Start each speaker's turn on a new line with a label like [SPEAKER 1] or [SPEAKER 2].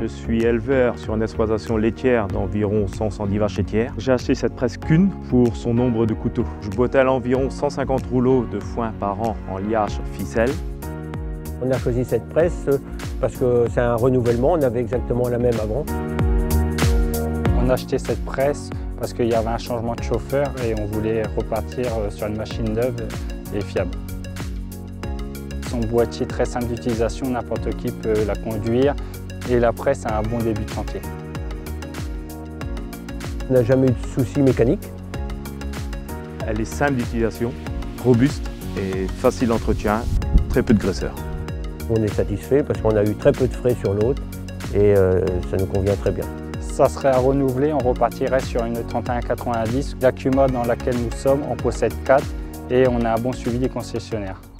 [SPEAKER 1] Je suis éleveur sur une exploitation laitière d'environ 110 vaches laitières. J'ai acheté cette presse Kuhn pour son nombre de couteaux. Je bottèle environ 150 rouleaux de foin par an en liage ficelle.
[SPEAKER 2] On a choisi cette presse parce que c'est un renouvellement, on avait exactement la même avant.
[SPEAKER 3] On a acheté cette presse parce qu'il y avait un changement de chauffeur et on voulait repartir sur une machine neuve et fiable. Son boîtier très simple d'utilisation, n'importe qui peut la conduire et la presse a un bon début de chantier.
[SPEAKER 2] On n'a jamais eu de soucis mécaniques.
[SPEAKER 1] Elle est simple d'utilisation, robuste et facile d'entretien, très peu de graisseur.
[SPEAKER 2] On est satisfait parce qu'on a eu très peu de frais sur l'autre et ça nous convient très bien.
[SPEAKER 3] Ça serait à renouveler, on repartirait sur une 3190. La Cuma dans laquelle nous sommes, on possède 4 et on a un bon suivi des concessionnaires.